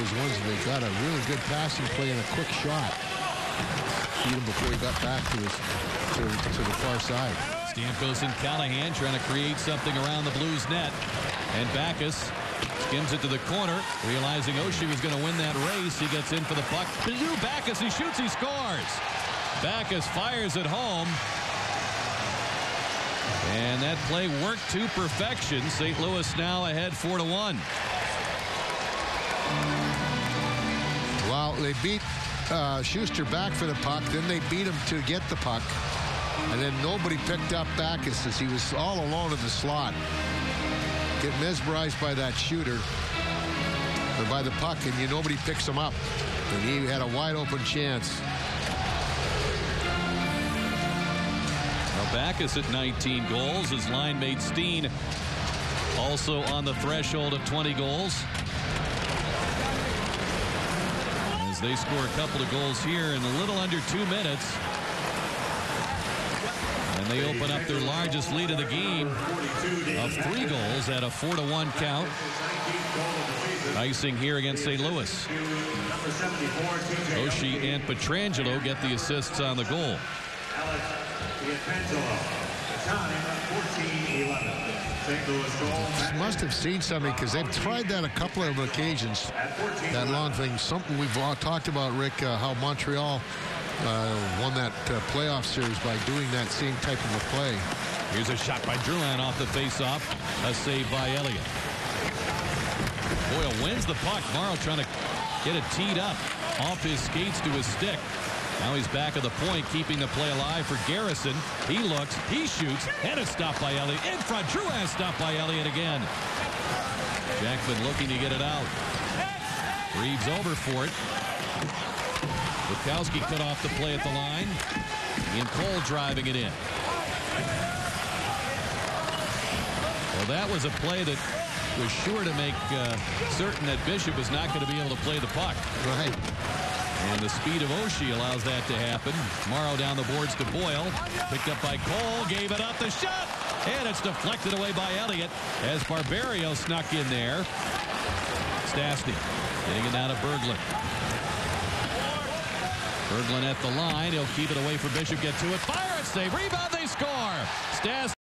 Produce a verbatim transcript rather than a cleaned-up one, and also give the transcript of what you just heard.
those ones that they got a really good passing play and a quick shot. Beat him before he got back to his to, to the far side. Stamkos and Callahan trying to create something around the Blues net. And Backes skims it to the corner, realizing Oshie was going to win that race. He gets in for the puck. Backes, he shoots, he scores. Backes fires it home. And that play worked to perfection. Saint Louis now ahead four to one. Well, they beat uh, Schuster back for the puck. Then they beat him to get the puck. And then nobody picked up Backes as he was all alone in the slot. Get mesmerized by that shooter, or by the puck, and you nobody picks him up. And he had a wide open chance. Now Backes at nineteen goals. His line mate Steen also on the threshold of twenty goals. As they score a couple of goals here in a little under two minutes. And they open up their largest lead of the game of three goals at a four to one count. Icing here against Saint Louis. Oshie and Pietrangelo get the assists on the goal. Must have seen something, because they've tried that a couple of occasions. That long thing, something we've all talked about, Rick, uh, how Montreal Uh, won that uh, playoff series by doing that same type of a play. Here's a shot by Drouin off the faceoff. A save by Elliott. Boyle wins the puck. Morrow trying to get it teed up off his skates to his stick. Now he's back at the point, keeping the play alive for Garrison. He looks, he shoots, and it's stopped by Elliott. In front, Drouin stopped by Elliott again. Jackman looking to get it out. Reeves over for it. Bukowski cut off the play at the line. Ian Cole driving it in. Well, that was a play that was sure to make uh, certain that Bishop was not going to be able to play the puck. Right. And the speed of Oshie allows that to happen. Morrow down the boards to Boyle. Picked up by Cole. Gave it up. The shot. And it's deflected away by Elliott as Barberio snuck in there. Stastny getting it down to Berglund. Berglund at the line. He'll keep it away for Bishop. Get to it. Fire it. Save. Rebound. They score. Stastny.